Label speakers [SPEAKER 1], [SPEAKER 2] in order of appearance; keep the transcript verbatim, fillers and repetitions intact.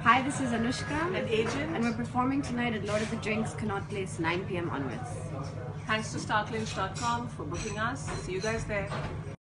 [SPEAKER 1] Hi, this is Anushka.
[SPEAKER 2] And Agent.
[SPEAKER 1] And we're performing tonight at Lord of the Drinks, Connaught Place, nine p m onwards.
[SPEAKER 2] Thanks to Starclinch dot com for booking us. See you guys there.